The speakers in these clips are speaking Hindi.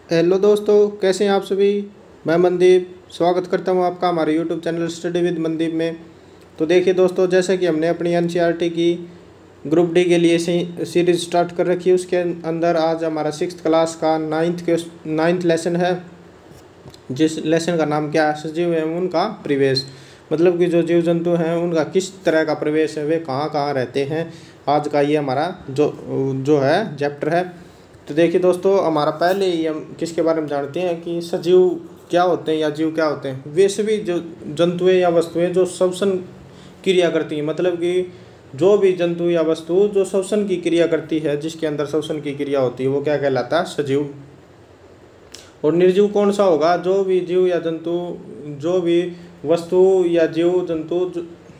हेलो दोस्तों, कैसे हैं आप सभी। मैं मनदीप स्वागत करता हूं आपका हमारे YouTube channel study with Mandeep में। तो देखिए दोस्तों, जैसे कि हमने अपनी एनसीईआरटी की ग्रुप डी के लिए सीरीज स्टार्ट कर रखी है, उसके अंदर आज हमारा 6th क्लास का नाइन्थ लेसन है, जिस लेसन का नाम क्या है, सजीव एवं उनका परिवेश। मतलब कि जो जीव जंतु हैं उनका किस तरह का परिवेश है, वे कहाँ कहाँ रहते हैं। आज का ये हमारा जो जो है चैप्टर है। तो देखिए दोस्तों, हमारा पहले ही हम किसके बारे में जानते हैं कि सजीव क्या होते हैं या जीव क्या होते हैं। वे सभी जो जंतुएं या वस्तुएं जो श्वसन क्रिया करती हैं, मतलब कि जो भी जंतु या वस्तु जो श्वसन की क्रिया करती है, जिसके अंदर श्वसन की क्रिया होती है, वो क्या कहलाता है, सजीव। और निर्जीव कौन सा होगा, जो भी जीव या जंतु, जो भी वस्तु या जीव जंतु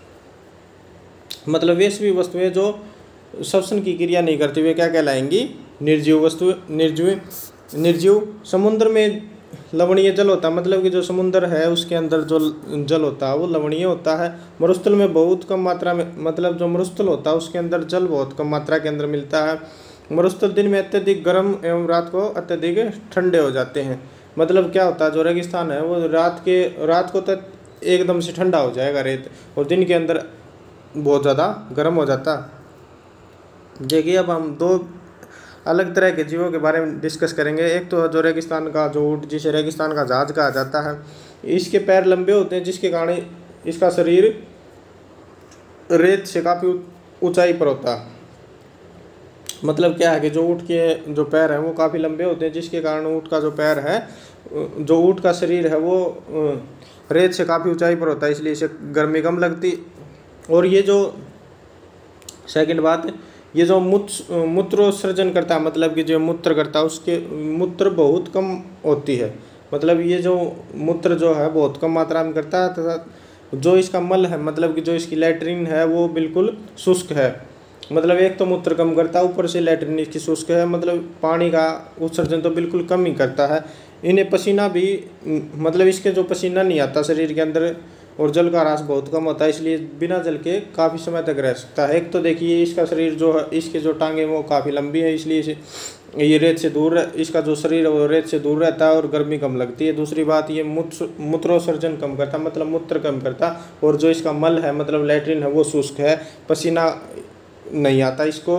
मतलब वे सभी वस्तुएं जो श्वसन की क्रिया नहीं करती, वे क्या कहलाएंगी, निर्जीव वस्तु। निर्जीव समुद्र में लवणीय जल होता है, मतलब कि जो समुद्र है उसके अंदर जो जल होता है वो लवणीय होता है। मरुस्थल में बहुत कम मात्रा में, मतलब जो मरुस्थल होता है उसके अंदर जल बहुत कम मात्रा के अंदर मिलता है। मरुस्थल दिन में अत्यधिक गर्म एवं रात को अत्यधिक ठंडे हो जाते हैं। मतलब क्या होता है, जो रेगिस्तान है वो रात को तक एकदम से ठंडा हो जाएगा रेत, और दिन के अंदर बहुत ज़्यादा गर्म हो जाता है। देखिए, अब हम दो अलग तरह के जीवों के बारे में डिस्कस करेंगे। एक तो जो रेगिस्तान का जो ऊँट, जिसे रेगिस्तान का जहाज कहा जाता है, इसके पैर लंबे होते हैं, जिसके कारण इसका शरीर रेत से काफ़ी ऊंचाई पर होता है। मतलब क्या है कि जो ऊँट के जो पैर हैं वो काफ़ी लंबे होते हैं, जिसके कारण ऊँट का जो पैर है, जो ऊँट का शरीर है वो रेत से काफ़ी ऊंचाई पर होता है, इसलिए इसे गर्मी कम लगती। और ये जो सेकंड बात, ये जो मूत्रोत्सर्जन करता है, मतलब कि जो मूत्र करता है उसके मूत्र बहुत कम होती है। मतलब ये जो मूत्र जो है बहुत कम मात्रा में करता है, तथा जो इसका मल है, मतलब कि जो इसकी लैट्रिन है वो बिल्कुल शुष्क है। मतलब एक तो मूत्र कम करता है, ऊपर से लैट्रिन इसकी शुष्क है, मतलब पानी का उत्सर्जन तो बिल्कुल कम ही करता है। इन्हें पसीना भी, मतलब इसके जो पसीना नहीं आता शरीर के अंदर, और जल का ह्रास बहुत कम होता है, इसलिए बिना जल के काफ़ी समय तक रह सकता है। एक तो देखिए इसका शरीर जो है, इसके जो टांगें वो काफ़ी लंबी है, इसलिए इसे ये रेत से दूर, इसका जो शरीर है वो रेत से दूर रहता है और गर्मी कम लगती है। दूसरी बात, ये मूत्रोत्सर्जन कम करता, मतलब मूत्र कम करता, और जो इसका मल है, मतलब लैट्रिन है, वो शुष्क है, पसीना नहीं आता इसको,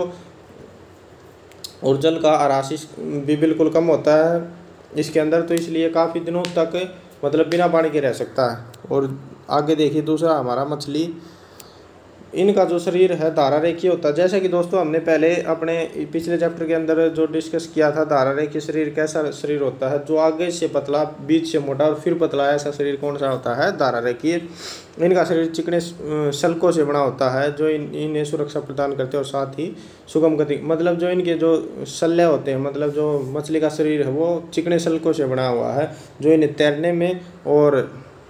और जल का ह्रास भी बिल्कुल कम होता है इसके अंदर, तो इसलिए काफ़ी दिनों तक मतलब बिना पानी के रह सकता है। और आगे देखिए दूसरा हमारा मछली, इनका जो शरीर है धारा रेखीय होता है। जैसे कि दोस्तों हमने पहले अपने पिछले चैप्टर के अंदर जो डिस्कस किया था, धारा रेखीय शरीर कैसा शरीर होता है, जो आगे से पतला, बीच से मोटा और फिर पतला, ऐसा शरीर कौन सा होता है, धारा रेखीय। इनका शरीर चिकने शल्कों से बना होता है, जो इन्हें सुरक्षा प्रदान करते हैं और साथ ही सुगम गति, मतलब जो इनके जो शल्य होते हैं, मतलब जो मछली का शरीर है वो चिकने शल्कों से बना हुआ है, जो इन्हें तैरने में और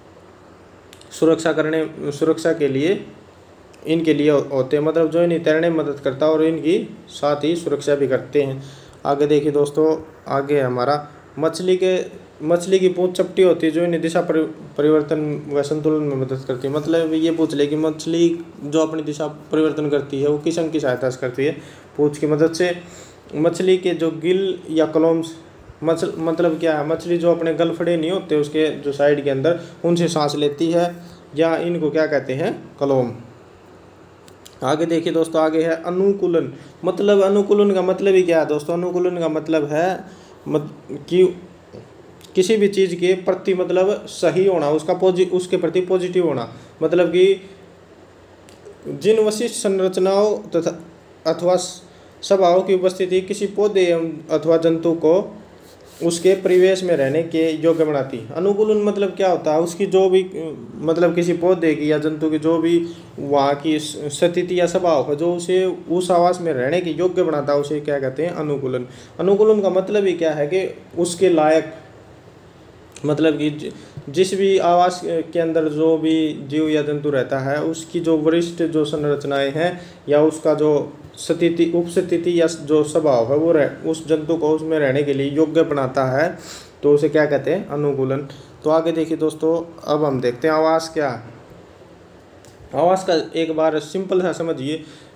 सुरक्षा के लिए इनके लिए होते हैं, मतलब जो इन्हें तैरने में मदद करता है और इनकी साथ ही सुरक्षा भी करते हैं। आगे देखिए दोस्तों, आगे हमारा मछली की पूंछ चपटी होती है, जो इन्हें दिशा परिवर्तन व संतुलन में मदद करती है। मतलब ये पूछ ले कि मछली जो अपनी दिशा परिवर्तन करती है वो किस अंग की सहायता से करती है, पूंछ की मदद से। मछली के जो गिल या कॉलम्स, मतलब क्या है, मछली जो अपने गलफड़े नहीं होते उसके जो साइड के अंदर, उनसे सांस लेती है, या इनको क्या कहते हैं, कलोम। आगे देखिए दोस्तों, आगे है अनुकूलन। मतलब अनुकूलन का मतलब ही क्या है दोस्तों, अनुकूलन का मतलब है कि किसी भी चीज़ के प्रति मतलब सही होना, उसके प्रति पॉजिटिव होना। मतलब कि जिन विशिष्ट संरचनाओं तथा अथवा स्वभाव की उपस्थिति किसी पौधे अथवा जंतु को उसके परिवेश में रहने के योग्य बनाती। अनुकूलन मतलब क्या होता है, उसकी जो भी, मतलब किसी पौधे की या जंतु की जो भी वहाँ की स्थिति या स्वभाव है, जो उसे उस आवास में रहने के योग्य बनाता है, उसे क्या कहते हैं, अनुकूलन। अनुकूलन का मतलब ही क्या है कि उसके लायक, मतलब कि जिस भी आवास के अंदर जो भी जीव या जंतु रहता है, उसकी जो वरिष्ठ जो संरचनाएं हैं या उसका जो उपस्थिति या जो स्वभाव है वो उस जंतु को उसमें रहने के लिए योग्य बनाता है, तो उसे क्या कहते हैं, अनुकूलन। तो आगे देखिए दोस्तों, अब हम देखते हैं आवास क्या है। आवास का एक बार सिंपल सा समझिए,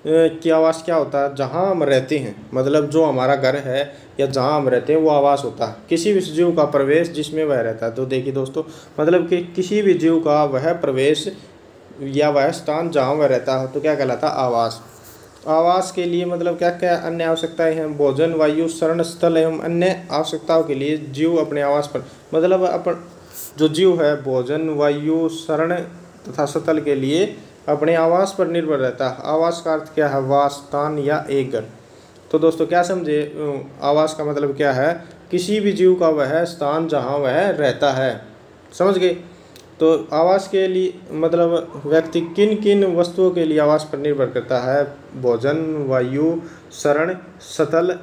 की आवास क्या होता है, जहाँ हम रहते हैं, मतलब जो हमारा घर है या जहाँ हम रहते हैं वो आवास होता है किसी भी जीव का प्रवेश जिसमें वह रहता है। तो देखिए दोस्तों, मतलब कि किसी भी जीव का वह प्रवेश या वह स्थान जहाँ वह रहता है तो क्या कहलाता है, आवास। आवास के लिए मतलब क्या क्या अन्य आवश्यकताएं हैं, भोजन, वायु, शरण स्थल एवं अन्य आवश्यकताओं के लिए जीव अपने आवास पर, मतलब अपन जो जीव है भोजन, वायु, शरण तथा स्थल के लिए अपने आवास पर निर्भर रहता है। आवास का अर्थ क्या है, वास, स्थान या एक घर। तो दोस्तों क्या समझे, आवास का मतलब क्या है, किसी भी जीव का वह स्थान जहाँ वह रहता है। समझ गए। तो आवास के लिए मतलब व्यक्ति किन किन वस्तुओं के लिए आवास पर निर्भर करता है, भोजन, वायु, शरण, स्थल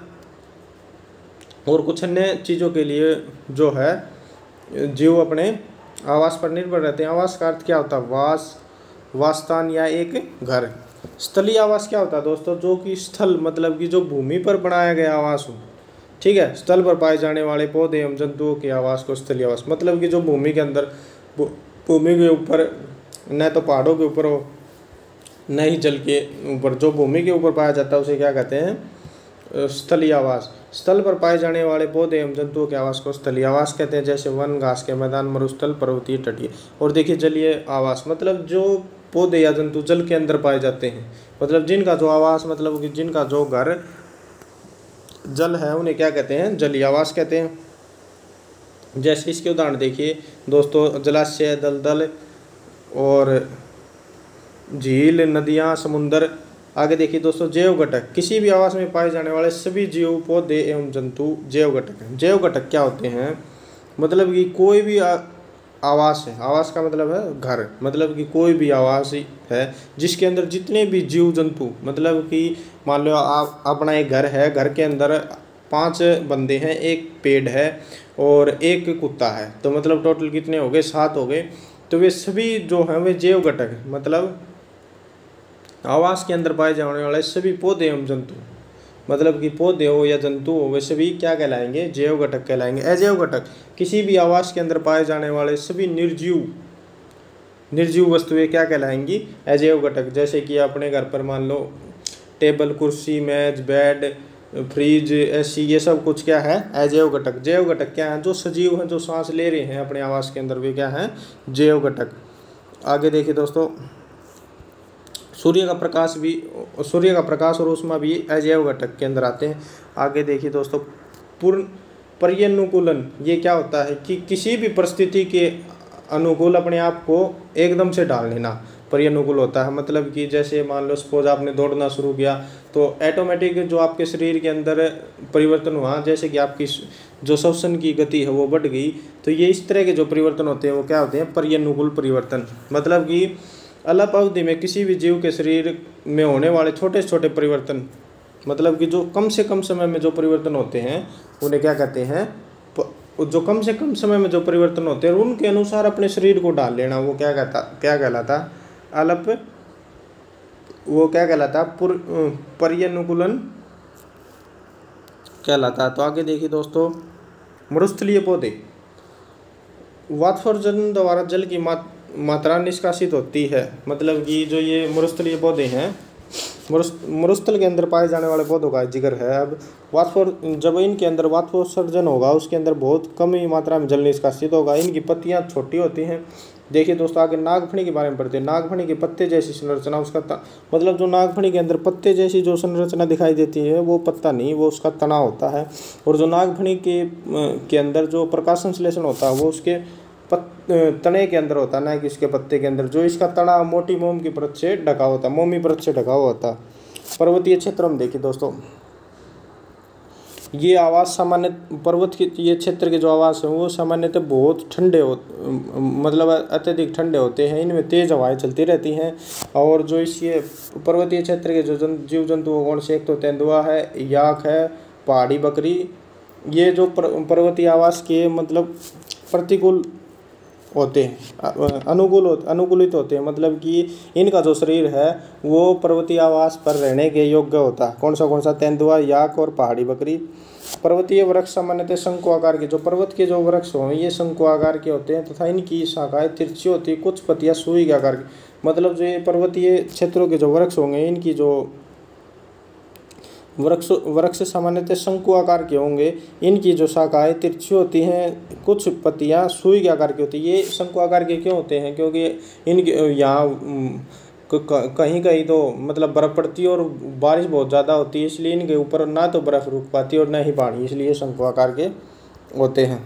और कुछ अन्य चीज़ों के लिए जो है जीव अपने आवास पर निर्भर रहते हैं। आवास का अर्थ क्या होता है, वास, वासस्थान या एक घर। स्थलीय आवास क्या होता है दोस्तों, जो कि स्थल मतलब कि जो भूमि पर बनाया गया आवास हो। ठीक है, स्थल पर पाए जाने वाले पौधे एवं जंतुओं के आवास को स्थलीय आवास, मतलब कि जो भूमि के अंदर, भूमि के ऊपर, न तो पहाड़ों के ऊपर हो न ही जल के ऊपर, जो भूमि के ऊपर पाया जाता है उसे क्या कहते हैं, स्थलीय आवास। स्थल पर पाए जाने वाले पौधे एवं जंतुओं के आवास को स्थलीय आवास कहते हैं, जैसे वन, घास के मैदान, मरुस्थल, पर्वतीय, तटीय। और देखिए जलीय आवास, मतलब जो पौधे या जंतु जल के अंदर पाए जाते हैं, मतलब जिनका जो आवास, मतलब कि जिनका जो घर जल है, उन्हें क्या कहते हैं, जलीय आवास कहते हैं। जैसे इसके उदाहरण देखिए दोस्तों, जलाशय, दलदल और झील, नदियाँ, समुद्र। आगे देखिए दोस्तों, जैव घटक, किसी भी आवास में पाए जाने वाले सभी जीव, पौधे एवं जंतु जैव घटक हैं। जैव घटक क्या होते हैं, मतलब कि कोई भी आवास है, आवास का मतलब है घर, मतलब कि कोई भी आवास है जिसके अंदर जितने भी जीव जंतु, मतलब कि मान लो आप अपना एक घर है, घर के अंदर 5 बंदे हैं, एक पेड़ है और एक कुत्ता है, तो मतलब टोटल कितने हो गए, 7 हो गए। तो वे सभी जो हैं वे जैव घटक हैं, मतलब आवास के अंदर पाए जाने वाले सभी पौधे एवं जंतु, मतलब कि पौधे हो या जंतु हो, वे सभी क्या कहलाएंगे, जैव घटक कहलाएंगे। अजैव घटक, किसी भी आवास के अंदर पाए जाने वाले सभी निर्जीव वस्तुएं क्या कहलाएंगी, अजैव घटक। जैसे कि अपने घर पर मान लो टेबल, कुर्सी, मेज, बेड, फ्रिज, एसी, ये सब कुछ क्या है, अजैव घटक। जैव घटक क्या है, जो सजीव हैं, जो सांस ले रहे हैं अपने आवास के अंदर, वे क्या हैं, जैव घटक। आगे देखिए दोस्तों, सूर्य का प्रकाश और ऊष्मा भी अजैव घटक के अंदर आते हैं। आगे देखिए दोस्तों, पर्यानुकूलन, ये क्या होता है कि किसी भी परिस्थिति के अनुकूल अपने आप को एकदम से डाल लेना, पर्यानुकूल होता है। मतलब कि जैसे मान लो सपोज आपने दौड़ना शुरू किया तो ऑटोमेटिक जो आपके शरीर के अंदर परिवर्तन हुआ, जैसे कि आपकी जो श्वसन की गति है वो बढ़ गई, तो ये इस तरह के जो परिवर्तन होते हैं वो क्या होते हैं, पर्यानुकूल परिवर्तन। मतलब कि अल्प अवधि में किसी भी जीव के शरीर में होने वाले छोटे छोटे परिवर्तन, मतलब कि जो कम से कम समय में जो परिवर्तन होते हैं उन्हें क्या कहते हैं, जो कम से कम समय में जो परिवर्तन होते हैं उनके अनुसार अपने शरीर को डाल लेना, वो क्या कहलाता, वो क्या कहलाता, पर्यानुकूलन कहलाता। तो आगे देखिए दोस्तों, मरुस्थलीय पौधे, वाष्पोत्सर्जन द्वारा जल की मात्रा निष्कासित होती है। मतलब कि जो ये मरुस्थलीय पौधे हैं, मरुस्थल के अंदर पाए जाने वाले पौधों का जिक्र है। अब जब इनके अंदर वाष्पोत्सर्जन होगा, उसके अंदर बहुत कम ही मात्रा में जल निष्कासित होगा। इनकी पत्तियां छोटी होती हैं। देखिए दोस्तों, आगे नागफनी के बारे में पढ़ते हैं। नागफनी के पत्ते जैसी संरचना, उसका मतलब जो नागफनी के अंदर पत्ते जैसी जो संरचना दिखाई देती है वो पत्ता नहीं, वो उसका तना होता है। और जो नागफनी के अंदर जो प्रकाश संश्लेषण होता है वो उसके तने के अंदर होता है, ना कि इसके पत्ते के अंदर। जो इसका तना मोटी मोम की परत से ढका होता है, मोमी परत से ढका हुआ होता है। पर्वतीय क्षेत्रों में देखिए दोस्तों, ये आवास सामान्य पर्वत के ये क्षेत्र के जो आवास हैं वो सामान्यतः बहुत ठंडे मतलब अत्यधिक ठंडे होते हैं। इनमें तेज़ हवाएं चलती रहती हैं। और जो इसके पर्वतीय क्षेत्र के जो जीव जंतु कौन से, एक तो तेंदुआ है, याक है, पहाड़ी बकरी। ये जो पर्वतीय आवास के मतलब प्रतिकूल होते हैं, अनुकूलित होते हैं। मतलब कि इनका जो शरीर है वो पर्वतीय आवास पर रहने के योग्य होता है। कौन सा, तेंदुआ, याक और पहाड़ी बकरी। पर्वतीय वृक्ष सामान्यतः शंकु आकार के, जो पर्वत के जो वृक्ष हों ये शंकु आकार के होते हैं तथा इनकी शाखाएं तिरछी होती है, कुछ पत्तियां सुई के आकार की। मतलब जो ये पर्वतीय क्षेत्रों के जो वृक्ष होंगे इनकी जो वृक्ष सामान्यतः शंकु आकार के होंगे। इनकी जो शाखाएं तिरछी होती हैं, कुछ पत्तियां सुई के आकार की होती है। ये शंकु आकार के क्यों होते हैं? क्योंकि इनके यहाँ कहीं कहीं तो मतलब बर्फ़ पड़ती है और बारिश बहुत ज़्यादा होती है, इसलिए इनके ऊपर ना तो बर्फ़ रुक पाती और ना ही पानी, इसलिए शंकु आकार के होते हैं।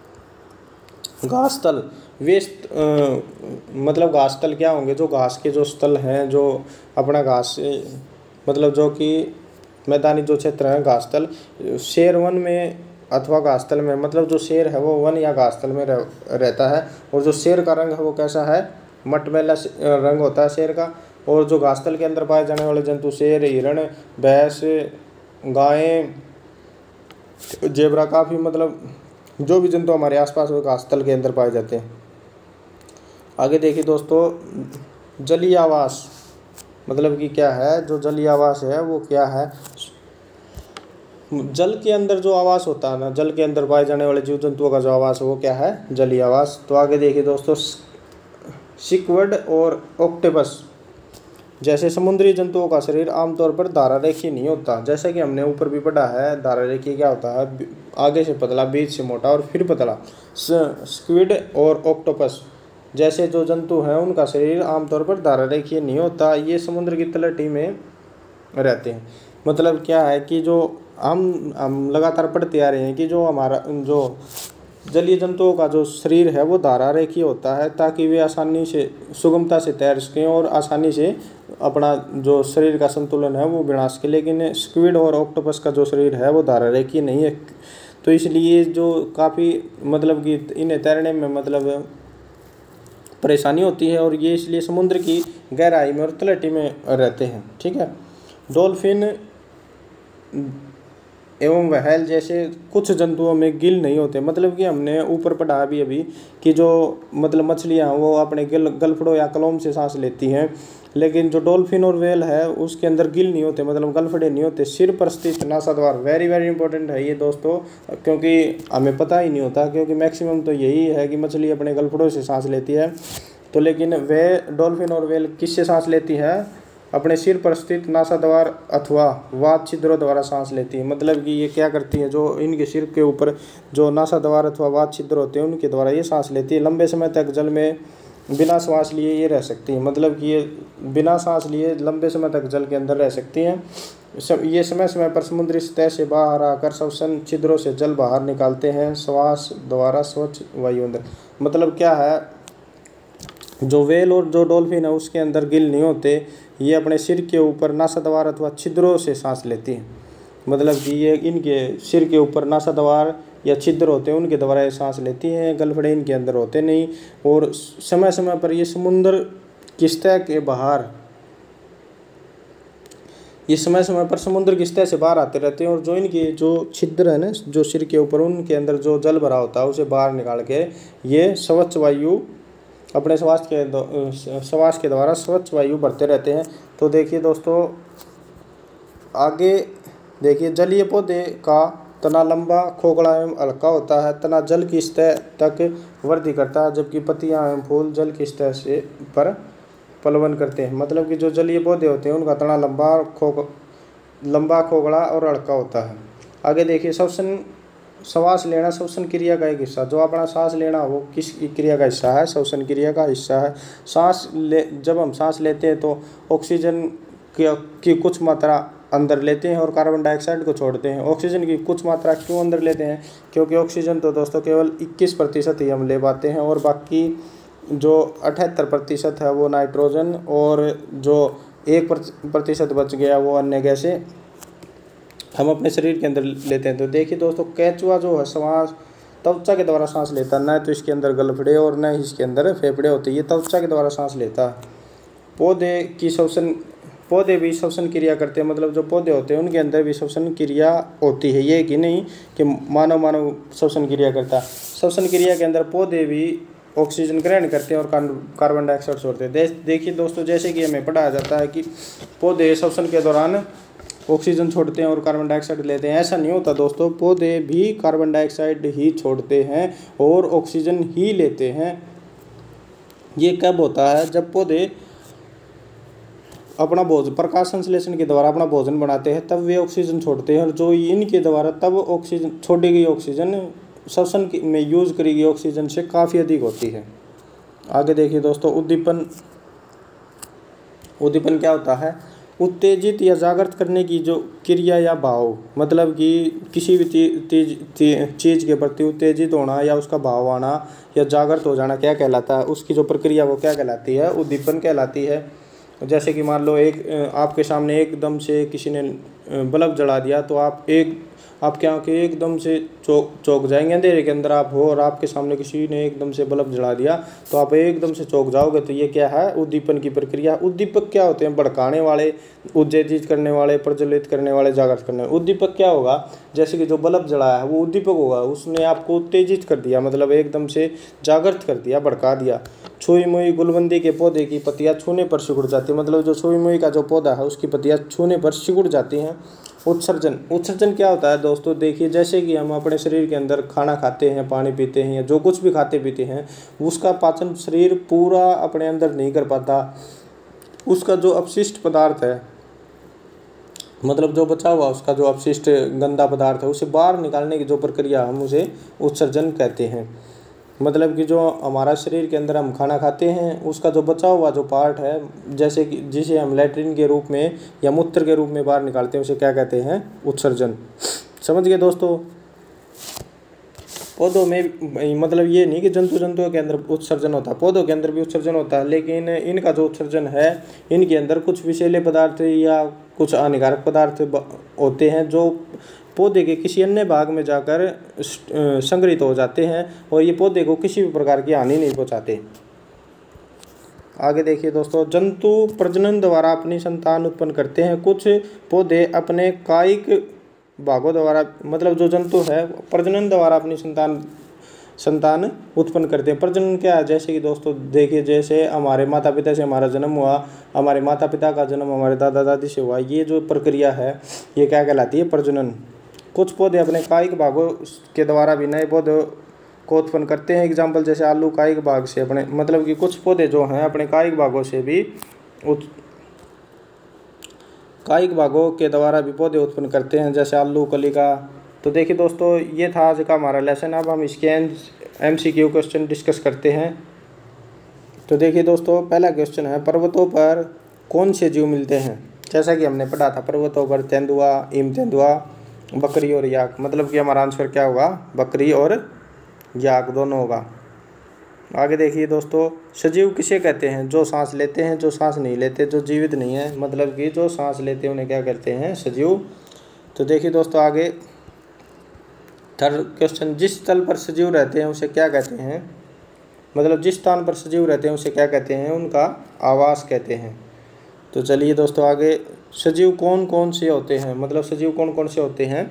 घास तल, वे मतलब घास तल क्या होंगे? जो घास के जो स्थल हैं, जो अपना घास मतलब जो कि मैदानी जो क्षेत्र है घास तल, शेर वन में अथवा घास तल में, मतलब जो शेर है वो वन या घास तल में रहता है। और जो शेर का रंग है वो कैसा है? मटमैला रंग होता है शेर का। और जो घास तल के अंदर पाए जाने वाले जंतु शेर, हिरण, भैंस, गायें, जेबरा, काफ़ी मतलब जो भी जंतु हमारे आसपास वो घास तल के अंदर पाए जाते हैं। आगे देखिए दोस्तों, जलीय आवास मतलब कि क्या है? जो जलीय आवास है वो क्या है? जल के अंदर जो आवास होता है ना, जल के अंदर पाए जाने वाले जीव जंतुओं का जो आवास है वो क्या है? जलीय आवास। तो आगे देखिए दोस्तों, स्क्विड और ऑक्टोपस जैसे समुद्री जंतुओं का शरीर आमतौर पर धारा रेखीय नहीं होता। जैसे कि हमने ऊपर भी पढ़ा है, धारा रेखीय क्या होता है? आगे से पतला, बीच से मोटा और फिर पतला। स्क्विड और ऑक्टोपस जैसे जो जंतु हैं उनका शरीर आमतौर पर धारा रेखीय नहीं होता, ये समुद्र की तलहटी में रहते हैं। मतलब क्या है कि जो हम लगातार पढ़ते आ रहे हैं कि जो हमारा जो जलीय जंतुओं का जो शरीर है वो धारा रेखीय होता है, ताकि वे आसानी से सुगमता से तैर सकें और आसानी से अपना जो शरीर का संतुलन है वो बना सके। लेकिन स्क्विड और ऑक्टोपस का जो शरीर है वो धारा रेखीय नहीं है, तो इसलिए जो काफ़ी मतलब कि इन्हें तैरने में मतलब परेशानी होती है, और ये इसलिए समुद्र की गहराई में और तलहटी में रहते हैं। ठीक है। डॉल्फिन एवं व्हेल जैसे कुछ जंतुओं में गिल नहीं होते। मतलब कि हमने ऊपर पढ़ा अभी कि जो मतलब मछलियाँ वो अपने गलफड़ों या कलोम से सांस लेती हैं, लेकिन जो डॉल्फिन और व्हेल है उसके अंदर गिल नहीं होते, मतलब गलफड़े नहीं होते। सिर पर स्थित नासाद्वार, वेरी वेरी इंपॉर्टेंट है ये दोस्तों, क्योंकि हमें पता ही नहीं होता, क्योंकि मैक्सिमम तो यही है कि मछली अपने गलफड़ों से सांस लेती है। तो लेकिन वे डॉल्फिन और व्हेल किससे सांस लेती है? अपने सिर पर स्थित नासाद्वार अथवा वात छिद्रों द्वारा सांस लेती है। मतलब कि ये क्या करती है? जो इनके सिर के ऊपर जो नासाद्वार अथवा वात छिद्र होते हैं उनके द्वारा ये सांस लेती है। लंबे समय तक जल में बिना सांस लिए ये रह सकती है। मतलब कि ये बिना सांस लिए लंबे समय तक जल के अंदर रह सकती हैं। ये समय समय पर समुद्री सतह से बाहर आकर श्वसन छिद्रों से जल बाहर निकालते हैं श्वास द्वारा स्वच्छ वायु अंदर। मतलब क्या है? जो व्हेल और जो डॉल्फिन है उसके अंदर गिल नहीं होते, ये अपने सिर के ऊपर नासाद्वार अथवा छिद्रों से सांस लेती हैं। मतलब कि ये इनके सिर के ऊपर नासाद्वार या छिद्र होते हैं उनके द्वारा ये सांस लेती हैं, गलफड़े इनके अंदर होते नहीं। और समय समय पर ये समुद्र की सतह के बाहर, ये समय समय पर समुद्र की सतह से बाहर आते रहते हैं, और जो इनके जो छिद्र है ना जो सिर के ऊपर, उनके अंदर जो जल भरा होता है उसे बाहर निकाल के ये स्वच्छ वायु अपने श्वास के द्वारा स्वच्छ वायु भरते रहते हैं। तो देखिए दोस्तों, आगे देखिए, जलीय पौधे का तना लंबा, खोखला एवं हल्का होता है। तना जल की सतह तक वृद्धि करता है, जबकि पत्तियां एवं फूल जल की सतह से पर पलवन करते हैं। मतलब कि जो जलीय पौधे होते हैं उनका तना लंबा, खोखला और हल्का होता है। आगे देखिए, श्वास लेना श्वसन क्रिया का एक हिस्सा। जो अपना सांस लेना वो किस क्रिया का हिस्सा है? श्वसन क्रिया का हिस्सा है। जब हम सांस लेते हैं तो ऑक्सीजन की कुछ मात्रा अंदर लेते हैं और कार्बन डाइऑक्साइड को छोड़ते हैं। ऑक्सीजन की कुछ मात्रा क्यों अंदर लेते हैं? क्योंकि ऑक्सीजन तो दोस्तों केवल 21% ही हम ले पाते हैं, और बाकी जो 78% है वो नाइट्रोजन, और जो 1% बच गया वो अन्य गैसें हम अपने शरीर के अंदर लेते हैं। तो देखिए दोस्तों, केंचुआ जो है श्वास त्वचा के द्वारा सांस लेता है, न तो इसके अंदर गलफड़े और न ही इसके अंदर फेफड़े होते हैं, ये त्वचा के द्वारा सांस लेता है। पौधे भी श्वसन क्रिया करते हैं। मतलब जो पौधे होते हैं उनके अंदर भी श्वसन क्रिया होती है, ये कि नहीं कि मानव श्वसन क्रिया करता है। श्वसन क्रिया के अंदर पौधे भी ऑक्सीजन ग्रहण करते हैं और कार्बन डाइऑक्साइड छोड़ते हैं। देखिए दोस्तों, जैसे कि हमें पढ़ाया जाता है कि पौधे श्वसन के दौरान ऑक्सीजन छोड़ते हैं और कार्बन डाइऑक्साइड लेते हैं। ऐसा नहीं होता दोस्तों, पौधे भी कार्बन डाइऑक्साइड ही छोड़ते हैं और ऑक्सीजन ही लेते हैं। ये कब होता है? जब पौधे अपना भोजन प्रकाश संश्लेषण के द्वारा अपना भोजन बनाते हैं, तब वे ऑक्सीजन छोड़ते हैं, और जो इनके द्वारा तब ऑक्सीजन छोड़ी गई ऑक्सीजन श्वसन में यूज करी गई ऑक्सीजन से काफ़ी अधिक होती है। आगे देखिए दोस्तों, उद्दीपन। उद्दीपन क्या होता है? उत्तेजित या जागृत करने की जो क्रिया या भाव, मतलब कि किसी भी चीज़ के प्रति उत्तेजित होना या उसका भाव आना या जागृत हो जाना क्या कहलाता है? उसकी जो प्रक्रिया वो क्या कहलाती है? उद्दीपन कहलाती है। जैसे कि मान लो आपके सामने एकदम से किसी ने बल्ब जला दिया, तो आपके आँखें एकदम से चौंक जाएंगे, अंधेरे के अंदर आप हो और आपके सामने किसी ने एकदम से बल्ब जला दिया तो आप एकदम से चौंक जाओगे। तो ये क्या है? उद्दीपन की प्रक्रिया। उद्दीपक क्या होते हैं? भड़काने वाले, उत्तेजित करने वाले, प्रज्वलित करने वाले, जागृत करने वाले। उद्दीपक क्या होगा? जैसे कि जो बल्ब जलाया है वो उद्दीपक होगा, उसने आपको उत्तेजित कर दिया, मतलब एकदम से जागृत कर दिया, भड़का दिया। छुई मुई गुलबंदी के पौधे की पत्तियां छूने पर सिकुड़ जाती है, मतलब जो छुई मुई का जो पौधा है उसकी पत्तियां छूने पर सिकुड़ जाती हैं। उत्सर्जन। उत्सर्जन क्या होता है दोस्तों? देखिए, जैसे कि हम अपने शरीर के अंदर खाना खाते हैं, पानी पीते हैं या जो कुछ भी खाते पीते हैं, उसका पाचन शरीर पूरा अपने अंदर नहीं कर पाता। उसका जो अपशिष्ट पदार्थ है, मतलब जो बचा हुआ उसका जो अपशिष्ट गंदा पदार्थ है, उसे बाहर निकालने की जो प्रक्रिया हम उसे उत्सर्जन कहते हैं। मतलब कि जो हमारा शरीर के अंदर हम खाना खाते हैं उसका जो बचा हुआ जो पार्ट है, जैसे कि जिसे हम लैट्रिन के रूप में या मूत्र के रूप में बाहर निकालते हैं, उसे क्या कहते हैं? उत्सर्जन। समझ गए दोस्तों? पौधों में मतलब ये नहीं कि जंतुओं के अंदर उत्सर्जन होता है, पौधों के अंदर भी उत्सर्जन होता है, लेकिन इनका जो उत्सर्जन है, इनके अंदर कुछ विषैले पदार्थ या कुछ हानिकारक पदार्थ होते हैं जो पौधे के किसी अन्य भाग में जाकर संग्रहित हो जाते हैं और ये पौधे को किसी भी प्रकार की हानि नहीं पहुंचाते। आगे देखिए दोस्तों, जंतु प्रजनन द्वारा अपनी संतान उत्पन्न करते हैं। कुछ पौधे अपने कायिक भागों द्वारा, मतलब जो जंतु है प्रजनन द्वारा अपनी संतान उत्पन्न करते हैं। प्रजनन क्या है? जैसे कि दोस्तों देखिए, जैसे हमारे माता पिता से हमारा जन्म हुआ, हमारे माता पिता का जन्म हमारे दादा दादी से हुआ, ये जो प्रक्रिया है ये क्या कहलाती है? प्रजनन। कुछ पौधे अपने कायिक भागों के द्वारा भी नए पौधों को उत्पन्न करते हैं। एग्जाम्पल जैसे आलू कायिक भाग से अपने, मतलब कि कुछ पौधे जो हैं अपने कायिक भागों से भी कायिक भागों के द्वारा भी पौधे उत्पन्न करते हैं, जैसे आलू कलिका। तो देखिए दोस्तों, ये था आज का हमारा लेसन। अब हम इसके MCQ क्वेश्चन डिस्कस करते हैं। तो देखिए दोस्तों, पहला क्वेश्चन है, पर्वतों पर कौन से जीव मिलते हैं? जैसा कि हमने पढ़ा था, पर्वतों पर तेंदुआ, हिम तेंदुआ, बकरी और याक। मतलब कि हमारा आंसर क्या होगा? बकरी और याक दोनों होगा। आगे देखिए दोस्तों, सजीव किसे कहते हैं? जो सांस लेते हैं, जो सांस नहीं लेते, जो जीवित नहीं है, मतलब कि जो सांस लेते हैं उन्हें क्या कहते हैं? सजीव। तो देखिए दोस्तों, आगे थर्ड क्वेश्चन, जिस स्थल पर सजीव रहते हैं उसे क्या कहते हैं? मतलब जिस स्थान पर सजीव रहते हैं उसे क्या कहते हैं? उनका आवास कहते हैं। तो चलिए दोस्तों, आगे सजीव कौन कौन से होते हैं? मतलब सजीव कौन कौन से होते हैं?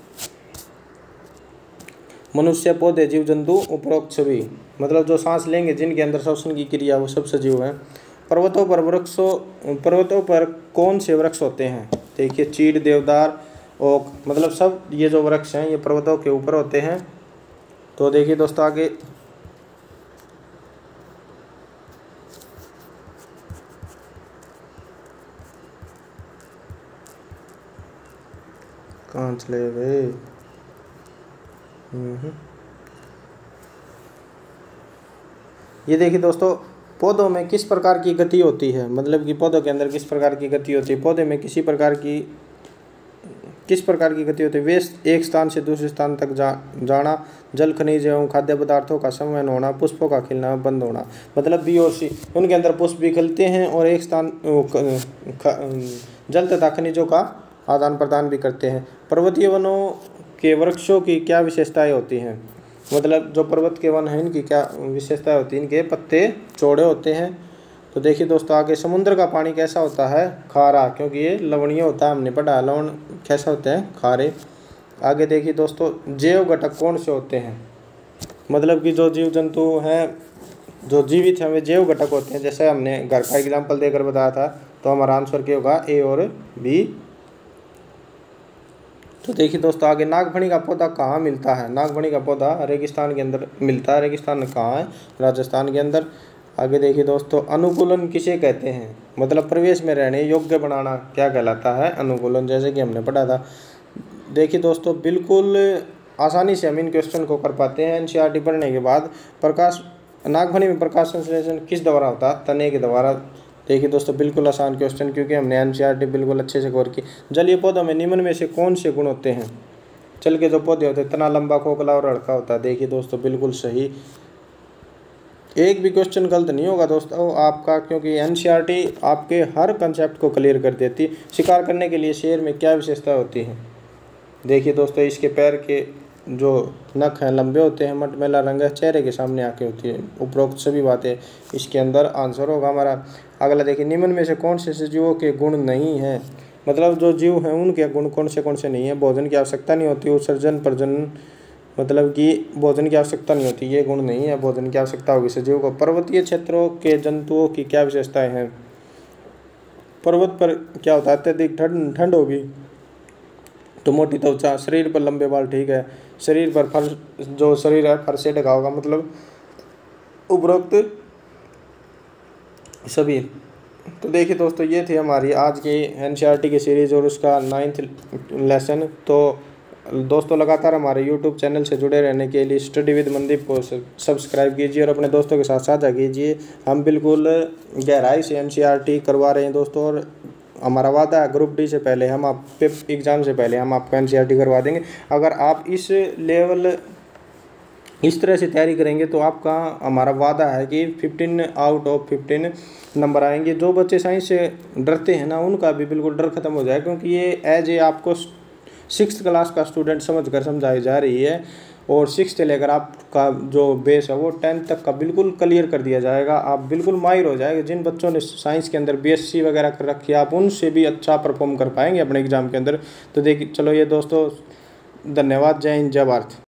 मनुष्य, पौधे, जीव जंतु, उपरोक्त सभी, मतलब जो सांस लेंगे, जिनके अंदर श्वसन की क्रिया, वो सब सजीव हैं। पर्वतों पर कौन से वृक्ष होते हैं? देखिए, चीड़, देवदार, ओक, मतलब सब ये जो वृक्ष हैं ये पर्वतों के ऊपर होते हैं। तो देखिए दोस्तों, आगे कहाँ चले गए? ये देखिए दोस्तों, पौधों में किस प्रकार की गति होती है? मतलब कि पौधों के अंदर किस प्रकार की गति होती है? पौधे में किस प्रकार की गति होती है? वे एक स्थान से दूसरे स्थान तक जाना, जल, खनिज एवं खाद्य पदार्थों का संवहन होना, पुष्पों का खिलना, बंद होना। मतलब बी और सी, उनके अंदर पुष्प भी खिलते हैं और एक स्थान जल तथा खनिजों का आदान प्रदान भी करते हैं। पर्वतीय वनों के वृक्षों की क्या विशेषताएं होती हैं? मतलब जो पर्वत के वन हैं इनकी क्या विशेषताएं होती हैं? इनके पत्ते चौड़े होते हैं। तो देखिए दोस्तों, आगे समुद्र का पानी कैसा होता है? खारा, क्योंकि ये लवणीय होता है, हमने पढ़ा। लवण कैसा होते हैं? खारे। आगे देखिए दोस्तों, जैव घटक कौन से होते हैं? मतलब कि जो जीव जंतु हैं जो जीवित हैं वे जैव घटक होते हैं। जैसे हमने घर का एग्जाम्पल देकर बताया था, तो हमारा आंसर क्या होगा? ए और बी। तो देखिए दोस्तों, आगे नागफनी का पौधा कहाँ मिलता है? नागफनी का पौधा रेगिस्तान के अंदर मिलता है। रेगिस्तान कहाँ है? राजस्थान के अंदर। आगे देखिए दोस्तों, अनुकूलन किसे कहते हैं, मतलब प्रवेश में रहने योग्य बनाना क्या कहलाता है, अनुकूलन, जैसे कि हमने पढ़ा था। देखिए दोस्तों, बिल्कुल आसानी से हम इन क्वेश्चन को कर पाते हैं एनसीईआरटी पढ़ने के बाद। प्रकाश नागफनी में प्रकाश संश्लेषण किस द्वारा होता है, तने के द्वारा। देखिए दोस्तों, बिल्कुल आसान क्वेश्चन, क्योंकि हमने एनसीईआरटी बिल्कुल अच्छे से कवर की। जलीय पौधों में निम्न में से कौन से गुण होते हैं, चल के जो पौधे होते हैं, तना लंबा, खोखला और हल्का होता है। देखिए दोस्तों, बिल्कुल सही, एक भी क्वेश्चन गलत नहीं होगा दोस्तों आपका, क्योंकि एनसीईआरटी आपके हर कंसेप्ट को क्लियर कर देती। शिकार करने के लिए शेर में क्या विशेषता होती है। देखिए दोस्तों, इसके पैर के जो नख हैं लंबे होते हैं, मटमैला रंग है, चेहरे के सामने आंखें होती है। उपरोक्त सभी बातें इसके अंदर आंसर होगा हमारा। अगला देखिए, निम्न में से कौन से सजीवों के गुण नहीं हैं, मतलब जो जीव हैं उनके गुण कौन से नहीं है। भोजन की आवश्यकता नहीं होती, उत्सर्जन, प्रजनन, मतलब कि भोजन की आवश्यकता नहीं होती, ये गुण नहीं है। भोजन की आवश्यकता होगी सजीव को। पर्वतीय क्षेत्रों के जंतुओं की क्या विशेषताएं हैं। पर्वत पर क्या होता है, अत्यधिक ठंड होगी तो मोटी त्वचा, शरीर पर लंबे बाल, ठीक है। शरीर पर फर, जो शरीर है फर से ढका होगा, मतलब उपरोक्त सभी। तो देखिए दोस्तों, ये थी हमारी आज की एनसीईआरटी की सीरीज़ और उसका 9th लेसन। तो दोस्तों, लगातार हमारे यूट्यूब चैनल से जुड़े रहने के लिए स्टडी विद मनदीप को सब्सक्राइब कीजिए और अपने दोस्तों के साथ साझा कीजिए। हम बिल्कुल गहराई से एनसीईआरटी करवा रहे हैं दोस्तों, और हमारा वादा है ग्रुप डी से पहले हम आप पेप एग्ज़ाम से पहले हम आपको एनसीईआरटी करवा देंगे। अगर आप इस लेवल इस तरह से तैयारी करेंगे तो आपका हमारा वादा है कि 15 आउट ऑफ 15 नंबर आएंगे। जो बच्चे साइंस से डरते हैं ना, उनका भी बिल्कुल डर खत्म हो जाए, क्योंकि ये एज ए आपको 6th क्लास का स्टूडेंट समझकर समझाई जा रही है, और 6th से लेकर आपका जो बेस है वो 10th तक का बिल्कुल क्लियर कर दिया जाएगा। आप बिल्कुल माहिर हो जाएंगे। जिन बच्चों ने साइंस के अंदर बीएससी वगैरह कर रखी है, आप उनसे भी अच्छा परफॉर्म कर पाएंगे अपने एग्ज़ाम के अंदर। तो देखिए, चलो ये दोस्तों, धन्यवाद, जय हिंद, जय भारत।